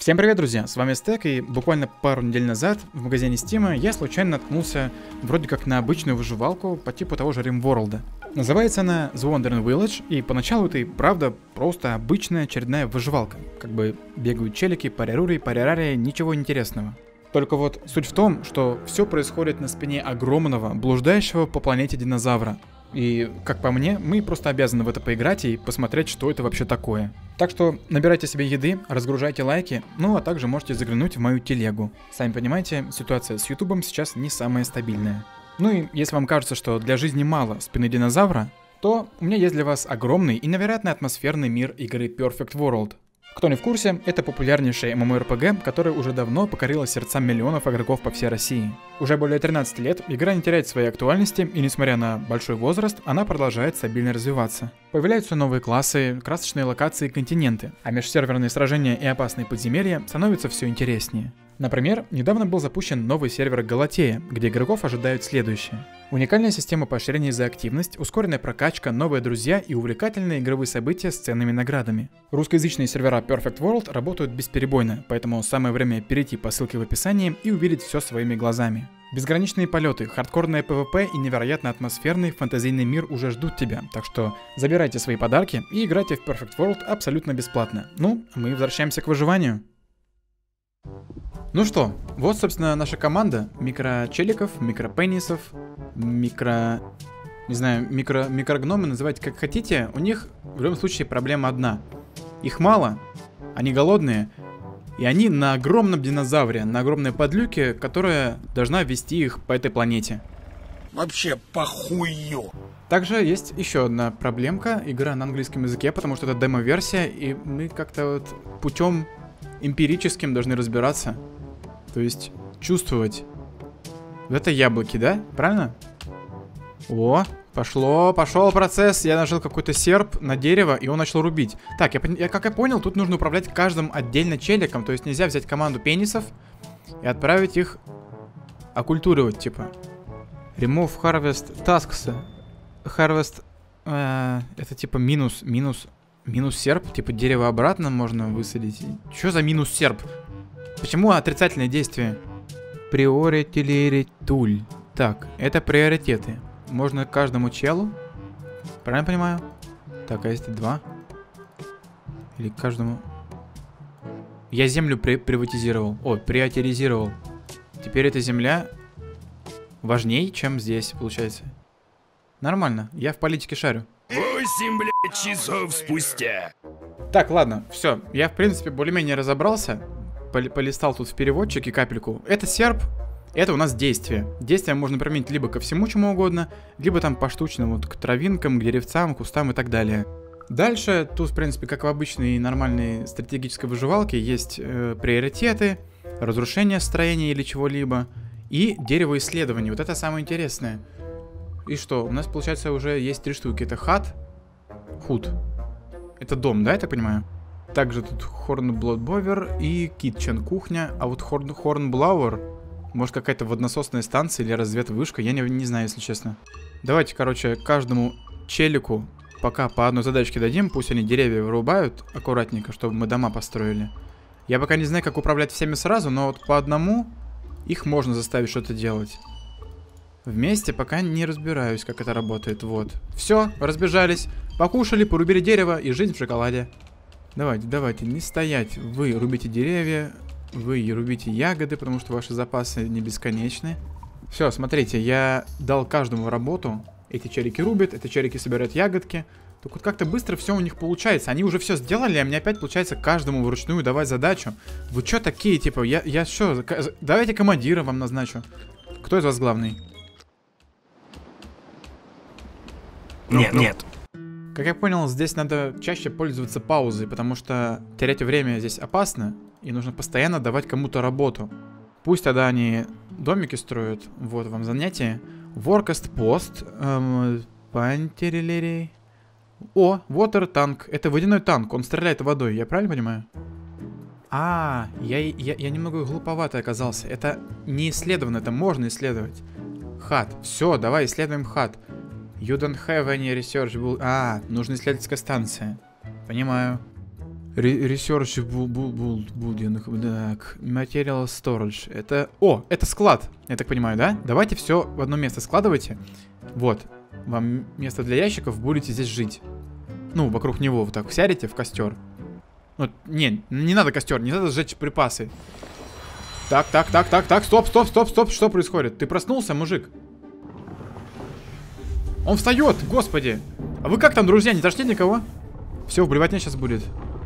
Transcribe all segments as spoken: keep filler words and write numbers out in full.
Всем привет, друзья, с вами Стек, и буквально пару недель назад в магазине Steam я случайно наткнулся вроде как на обычную выживалку по типу того же RimWorld. Называется она The Wandering Village, и поначалу это и правда просто обычная очередная выживалка. Как бы бегают челики, парярури, парярари, ничего интересного. Только вот суть в том, что все происходит на спине огромного, блуждающего по планете динозавра. И, как по мне, мы просто обязаны в это поиграть и посмотреть, что это вообще такое. Так что набирайте себе еды, разгружайте лайки, ну а также можете заглянуть в мою телегу. Сами понимаете, ситуация с ютубом сейчас не самая стабильная. Ну и если вам кажется, что для жизни мало спины динозавра, то у меня есть для вас огромный и невероятно атмосферный мир игры Perfect World. Кто не в курсе, это популярнейшая MMORPG, которая уже давно покорила сердца миллионов игроков по всей России. Уже более тринадцати лет игра не теряет своей актуальности, и несмотря на большой возраст, она продолжает стабильно развиваться. Появляются новые классы, красочные локации и континенты, а межсерверные сражения и опасные подземелья становятся все интереснее. Например, недавно был запущен новый сервер Галатея, где игроков ожидают следующее. Уникальная система поощрений за активность, ускоренная прокачка, новые друзья и увлекательные игровые события с ценными наградами. Русскоязычные сервера Perfect World работают бесперебойно, поэтому самое время перейти по ссылке в описании и увидеть все своими глазами. Безграничные полеты, хардкорное PvP и невероятно атмосферный фэнтезийный мир уже ждут тебя, так что забирайте свои подарки и играйте в Perfect World абсолютно бесплатно. Ну, а мы возвращаемся к выживанию. Ну что, вот, собственно, наша команда микрочеликов, микропенисов, микро... не знаю, микро... микрогномы, называйте как хотите. У них в любом случае проблема одна. Их мало, они голодные, и они на огромном динозавре, на огромной подлюке, которая должна вести их по этой планете. Вообще похую. Также есть еще одна проблемка, игра на английском языке, потому что это демо-версия, и мы как-то вот путем эмпирическим должны разбираться. То есть чувствовать. Это яблоки, да? Правильно? О, пошло, пошел процесс. Я нажал какой-то серп на дерево, и он начал рубить. Так, я, я как я понял, тут нужно управлять каждым отдельно челиком. То есть нельзя взять команду пенисов и отправить их оккультуривать, типа. Remove harvest tasks. Harvest. Э, это типа минус, минус, минус серп. Типа дерево обратно можно высадить. Что за минус серп? Почему отрицательное действие? Priority tool. Так, это приоритеты. Можно каждому челу. Правильно понимаю? Так, а если два? Или каждому... Я землю при приватизировал. О, приоритизировал. Теперь эта земля важнее, чем здесь, получается. Нормально, я в политике шарю. Восемь, блядь, часов спустя. Так, ладно, все. Я, в принципе, более-менее разобрался. Полистал тут в переводчике капельку. Это серп, это у нас действие. Действие можно применить либо ко всему чему угодно, либо там поштучно вот к травинкам, к деревцам, кустам и так далее. Дальше тут, в принципе, как в обычной нормальной стратегической выживалке, есть э, приоритеты, разрушение строения или чего-либо и дерево исследований. Вот это самое интересное. И что? У нас, получается, уже есть три штуки. Это хат, худ. Это дом, да, я так понимаю? Также тут Hornblower и Kitchen, кухня. А вот Horn, Hornblower, может какая-то водонасосная станция или разведвышка, я не, не знаю, если честно. Давайте, короче, каждому челику пока по одной задачке дадим. Пусть они деревья вырубают аккуратненько, чтобы мы дома построили. Я пока не знаю, как управлять всеми сразу, но вот по одному их можно заставить что-то делать. Вместе пока не разбираюсь, как это работает. Вот. Все, разбежались. Покушали, порубили дерево и жизнь в шоколаде. Давайте, давайте, не стоять. Вы рубите деревья, вы рубите ягоды, потому что ваши запасы не бесконечны. Все, смотрите, я дал каждому работу. Эти челики рубят, эти челики собирают ягодки. Так вот как-то быстро все у них получается. Они уже все сделали, а мне опять получается каждому вручную давать задачу. Вы что такие, типа, я, я что, давайте командира вам назначу. Кто из вас главный? Нет, нет. Как я понял, здесь надо чаще пользоваться паузой, потому что терять время здесь опасно, и нужно постоянно давать кому-то работу. Пусть тогда они домики строят, вот вам занятие. Workest Post, эм, Пантерилери. О, Water Tank, это водяной танк, он стреляет водой, я правильно понимаю? А, я, я, я немного глуповато оказался, это не исследовано, это можно исследовать. Хат, все, давай исследуем хат. You don't have any research. А, нужна исследовательская станция. Понимаю. Research building. Так. Material storage. Это... О, это склад. Я так понимаю, да? Давайте все в одно место складывайте. Вот. Вам место для ящиков. Будете здесь жить. Ну, вокруг него вот так сядете в костер. Ну, не, не надо костер. Не надо сжечь припасы. Так, так, так, так, так. Стоп, стоп, стоп, стоп. Что происходит? Ты проснулся, мужик? Он встает, господи. А вы как там, друзья? Не дошли никого? Все, вблевать мне сейчас будет.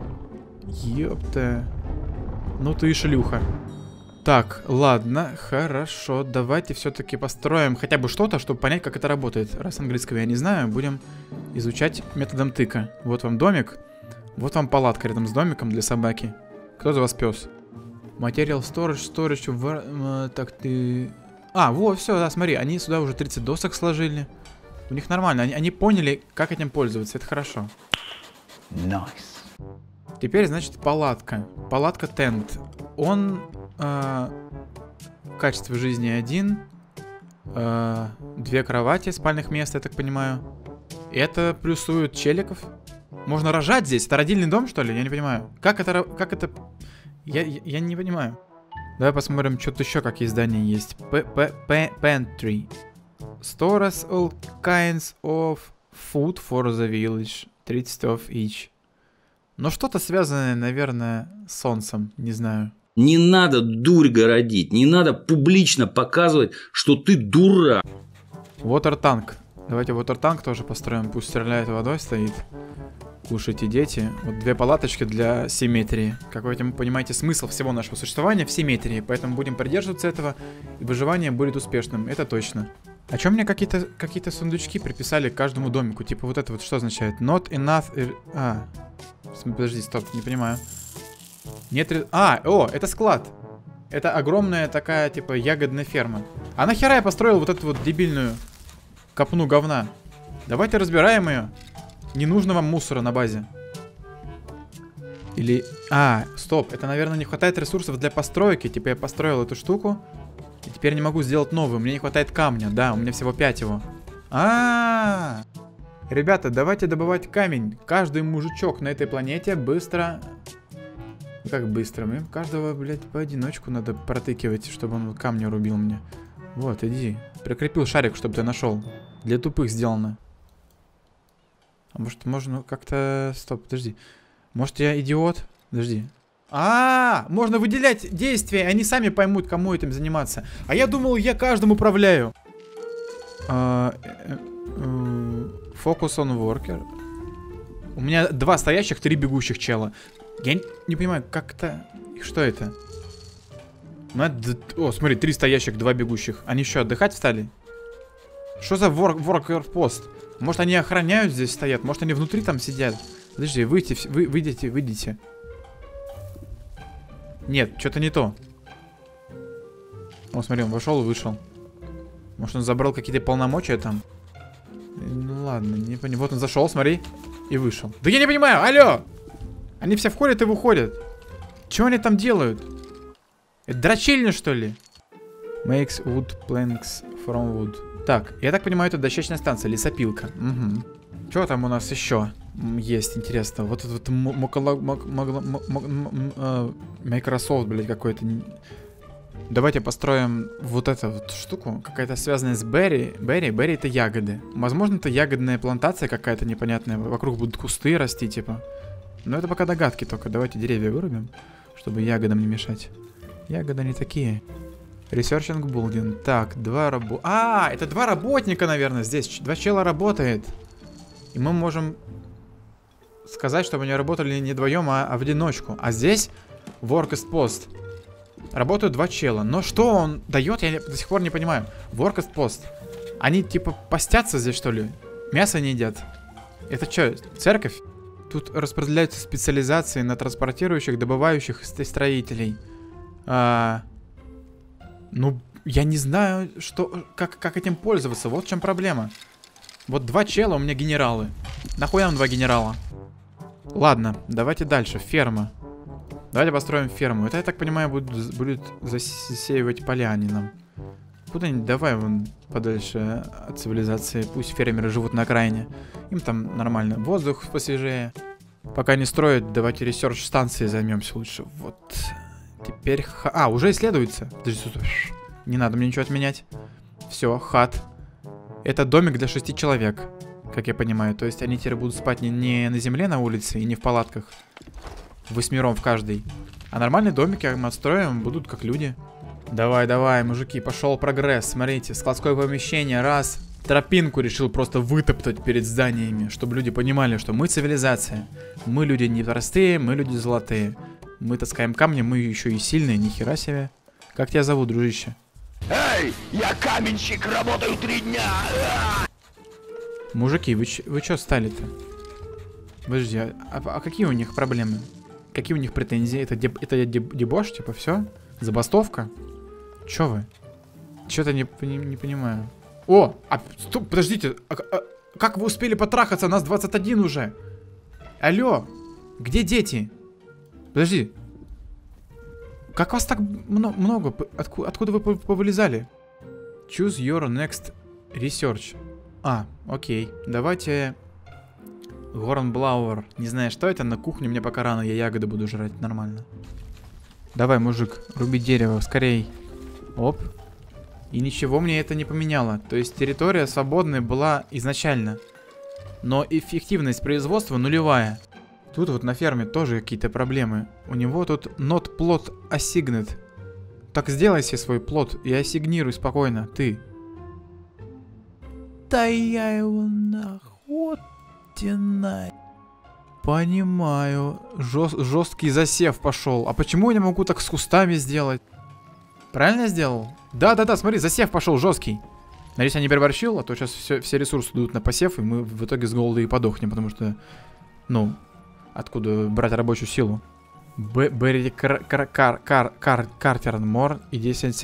Ёпта. Ну ты и шлюха. Так, ладно, хорошо. Давайте все-таки построим хотя бы что-то, чтобы понять, как это работает. Раз английского я не знаю, будем изучать методом тыка. Вот вам домик. Вот вам палатка рядом с домиком для собаки. Кто за вас пес? Материал storage, storage. В... Так ты... А, вот, все, да, смотри, они сюда уже тридцать досок сложили. У них нормально, они, они поняли, как этим пользоваться, это хорошо. Nice. Теперь, значит, палатка. Палатка тент. Он э, качество жизни один. Э, две кровати, спальных мест, я так понимаю. Это плюсует челиков. Можно рожать здесь. Это родильный дом, что ли? Я не понимаю. Как это... Как это... Я, я, я не понимаю. Давай посмотрим, что-то еще, какие здания есть. Pantry. Stores all kinds of food for the village. тридцать of each. Но что-то связанное, наверное, с солнцем, не знаю. Не надо дурь городить, не надо публично показывать, что ты дурак. Water tank. Давайте water tank тоже построим, пусть стреляет водой, стоит. Кушайте, дети. Вот две палаточки для симметрии. Как вы понимаете, смысл всего нашего существования в симметрии, поэтому будем придерживаться этого, и выживание будет успешным, это точно. А чё мне какие-то какие-то сундучки приписали к каждому домику? Типа вот это вот что означает? Not enough... А, подожди, стоп, не понимаю. Нет... А, о, это склад. Это огромная такая, типа, ягодная ферма. А нахера я построил вот эту вот дебильную копну говна? Давайте разбираем ее. Не нужно вам мусора на базе. Или... А, стоп, это, наверное, не хватает ресурсов для постройки. Типа я построил эту штуку. И теперь не могу сделать новую. Мне не хватает камня. Да, у меня всего пять его. А, -а, а Ребята, давайте добывать камень. Каждый мужичок на этой планете быстро... Как быстро? Мне каждого, блядь, поодиночку надо протыкивать, чтобы он камни рубил мне. Вот, иди. Прикрепил шарик, чтобы ты нашел. Для тупых сделано. А может, можно как-то... Стоп, подожди. Может, я идиот? Подожди. А, -а, а, можно выделять действия, они сами поймут, кому этим заниматься. А я думал, я каждым управляю. Фокус on worker. У меня два стоящих, три бегущих чела. Я не понимаю, как это... Что это? О, смотри, три стоящих, два бегущих. Они еще отдыхать встали? Что за воркер-пост? Может, они охраняют здесь стоят? Может, они внутри там сидят? Подожди, выйдите, вы, выйдите, выйдите. Нет, что-то не то. О, смотри, он вошел и вышел. Может, он забрал какие-то полномочия там? Ну ладно, не понимаю. Вот он зашел, смотри, и вышел. Да я не понимаю, алло! Они все входят и выходят. Чего они там делают? Это дрочильня, что ли? Makes wood planks from wood. Так, я так понимаю, это дощечная станция, лесопилка. Угу. Что там у нас еще есть, интересно? Вот этот Microsoft, блядь, какой-то. Давайте построим вот эту вот штуку, какая-то связанная с Берри. Берри, Берри это ягоды. Возможно, это ягодная плантация какая-то непонятная. Вокруг будут кусты расти, типа. Но это пока догадки только. Давайте деревья вырубим, чтобы ягодам не мешать. Ягоды не такие. Researching building. Так, два рабо... А, это два работника, наверное, здесь. Два чела работает. И мы можем сказать, чтобы они работали не вдвоем, а, а в одиночку. А здесь workest post. Работают два чела. Но что он дает, я до сих пор не понимаю. Workest post. Они типа постятся здесь, что ли? Мясо не едят. Это что, церковь? Тут распределяются специализации на транспортирующих, добывающих и строителей. А... Ну, я не знаю, что, как, как этим пользоваться. Вот в чем проблема. Вот два чела у меня генералы. Нахуй нам два генерала? Ладно, давайте дальше. Ферма. Давайте построим ферму. Это, я так понимаю, будет, будет засеивать поля они нам. Куда-нибудь давай вон подальше от цивилизации. Пусть фермеры живут на окраине. Им там нормально. Воздух посвежее. Пока не строят, давайте ресерч станции займемся лучше. Вот. Теперь... Ха... А, уже исследуется. Подожди, не надо мне ничего отменять. Все, хат. Это домик для шести человек, как я понимаю. То есть они теперь будут спать не, не на земле на улице и не в палатках. Восьмером в каждой. А нормальные домики мы отстроим, будут как люди. Давай, давай, мужики, пошел прогресс. Смотрите, складское помещение, раз. Тропинку решил просто вытоптать перед зданиями, чтобы люди понимали, что мы цивилизация. Мы люди не простые, мы люди золотые. Мы таскаем камни, мы еще и сильные, нихера себе. Как тебя зовут, дружище? Эй, я каменщик, работаю три дня. Мужики, вы, вы что стали-то? Подожди, а, а какие у них проблемы? Какие у них претензии? Это, деб, это деб, дебош, типа, все? Забастовка? Че вы? Че-то не, не, не понимаю. О, а, стоп, подождите, а, а, как вы успели потрахаться? Нас двадцать один уже. Алло, где дети? Подожди. Как вас так много? Отку откуда вы повылезали? Choose your next research. А, окей. Давайте... Горнблауэр. Не знаю, что это, на кухне мне пока рано, я ягоды буду жрать нормально. Давай, мужик, руби дерево, скорей. Оп. И ничего мне это не поменяло. То есть территория свободная была изначально. Но эффективность производства нулевая. Тут вот на ферме тоже какие-то проблемы. У него тут not plot assigned. Так сделай себе свой плод и ассигнируй спокойно, ты. Да я его нахуй. Понимаю. Жест, жесткий засев пошел. А почему я не могу так с кустами сделать? Правильно я сделал? Да-да-да, смотри, засев пошел жесткий. Надеюсь, я не переборщил, а то сейчас все, все ресурсы идут на посев, и мы в итоге с голода и подохнем, потому что, ну, откуда брать рабочую силу? Берри Картер Мор и десять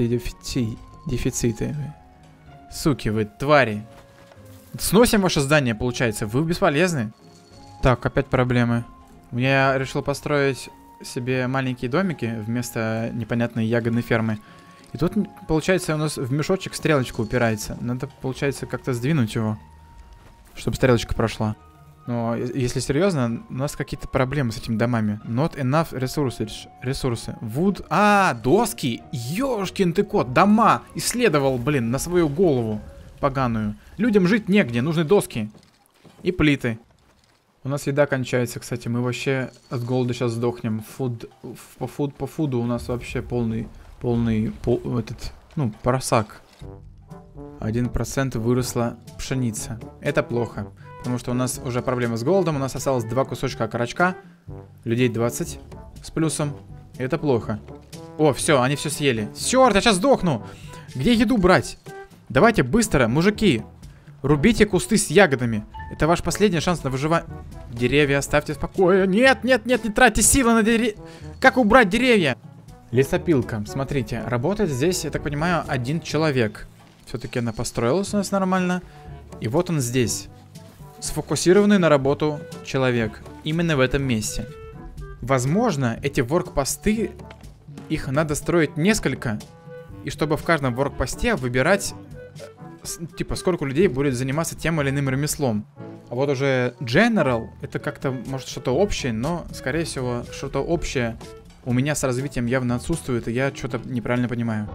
дефициты. Суки вы, твари. Сносим ваше здание, получается. Вы бесполезны. Так, опять проблемы. Я решил построить себе маленькие домики вместо непонятной ягодной фермы. И тут, получается, у нас в мешочек стрелочка упирается. Надо, получается, как-то сдвинуть его, чтобы стрелочка прошла. Но, если серьезно, у нас какие-то проблемы с этими домами. Not enough resources. Ресурсы. Wood... А, доски! Ёшкин ты кот! Дома! Исследовал, блин, на свою голову поганую. Людям жить негде, нужны доски. И плиты. У нас еда кончается, кстати. Мы вообще от голода сейчас сдохнем. Фуд... По, фуд... По фуду у нас вообще полный... Полный... Пол... Этот... Ну, просак. один процент выросла пшеница. Это плохо. Потому что у нас уже проблема с голодом. У нас осталось два кусочка окорочка. Людей двадцать с плюсом. Это плохо. О, все, они все съели. Черт, я сейчас сдохну. Где еду брать? Давайте быстро, мужики. Рубите кусты с ягодами. Это ваш последний шанс на выживание. Деревья оставьте в покое. Нет, нет, нет, не тратьте силы на деревья. Как убрать деревья? Лесопилка. Смотрите, работает здесь, я так понимаю, один человек. Все-таки она построилась у нас нормально. И вот он здесь. Сфокусированный на работу человек. Именно в этом месте. Возможно, эти воркпосты, их надо строить несколько. И чтобы в каждом воркпосте выбирать, типа, сколько людей будет заниматься тем или иным ремеслом. А вот уже General, это как-то, может, что-то общее, но, скорее всего, что-то общее у меня с развитием явно отсутствует, и я что-то неправильно понимаю.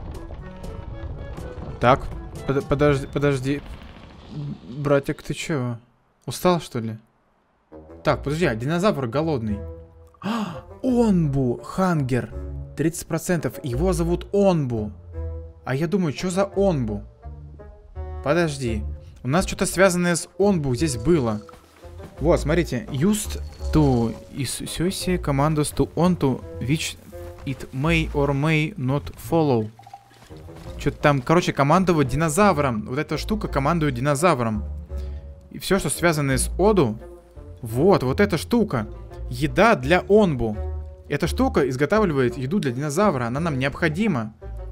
Так, под подожди, подожди. Братик, ты чего? Устал, что ли? Так, подожди, а динозавр голодный. А, Онбу, Хангер. тридцать процентов. Его зовут Онбу. А я думаю, что за Онбу? Подожди. У нас что-то связанное с Онбу здесь было. Вот, смотрите. Used to issue commands to on to which it may or may not follow. Что-то там, короче, командовать динозавром. Вот эта штука командует динозавром. И все, что связано с Оду. Вот, вот эта штука. Еда для Онбу. Эта штука изготавливает еду для динозавра. Она нам необходима.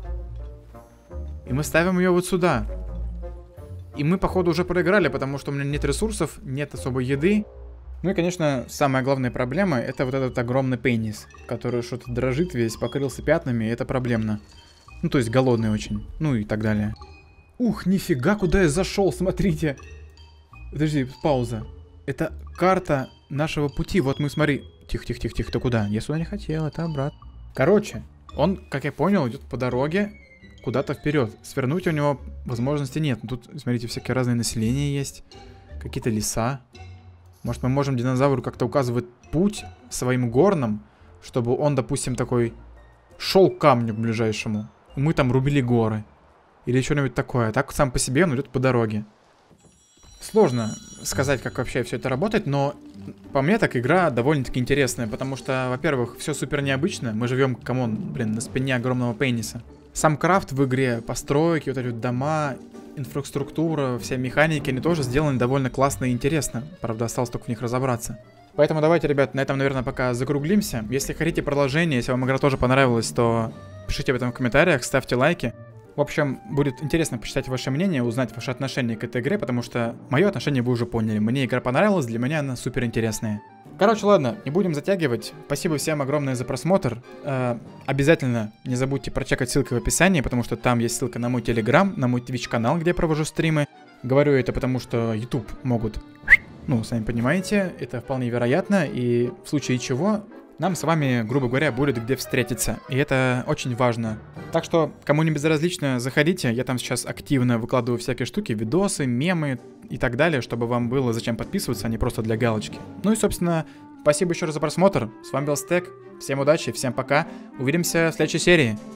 И мы ставим ее вот сюда. И мы, походу, уже проиграли, потому что у меня нет ресурсов, нет особой еды. Ну и, конечно, самая главная проблема — это вот этот огромный пенис, который что-то дрожит весь, покрылся пятнами, и это проблемно. Ну, то есть голодный очень. Ну и так далее. Ух, нифига, куда я зашел, смотрите. Подожди, пауза. Это карта нашего пути. Вот мы, смотри. Тихо-тихо-тихо-тихо, ты куда? Я сюда не хотел, это обратно. Короче, он, как я понял, идет по дороге куда-то вперед. Свернуть у него возможности нет. Тут, смотрите, всякие разные населения есть. Какие-то леса. Может, мы можем динозавру как-то указывать путь своим горным, чтобы он, допустим, такой шел к камню к ближайшему. Мы там рубили горы. Или что-нибудь такое. Так сам по себе он идет по дороге. Сложно сказать, как вообще все это работает, но по мне так игра довольно-таки интересная, потому что, во-первых, все супер необычно. Мы живем, камон, блин, на спине огромного пениса. Сам крафт в игре, постройки, вот эти вот дома, инфраструктура, все механики, они тоже сделаны довольно классно и интересно. Правда, осталось только в них разобраться. Поэтому давайте, ребят, на этом, наверное, пока закруглимся. Если хотите продолжение, если вам игра тоже понравилась, то пишите об этом в комментариях, ставьте лайки. В общем, будет интересно почитать ваше мнение, узнать ваше отношение к этой игре, потому что мое отношение вы уже поняли. Мне игра понравилась, для меня она супер интересная. Короче, ладно, не будем затягивать. Спасибо всем огромное за просмотр. Э, обязательно не забудьте прочекать ссылки в описании, потому что там есть ссылка на мой телеграм, на мой твич канал, где я провожу стримы. Говорю это потому, что YouTube могут, ну, сами понимаете, это вполне вероятно, и в случае чего нам с вами, грубо говоря, будет где встретиться. И это очень важно. Так что, кому не безразлично, заходите. Я там сейчас активно выкладываю всякие штуки, видосы, мемы и так далее, чтобы вам было зачем подписываться, а не просто для галочки. Ну и, собственно, спасибо еще раз за просмотр. С вами был Стек. Всем удачи, всем пока. Увидимся в следующей серии.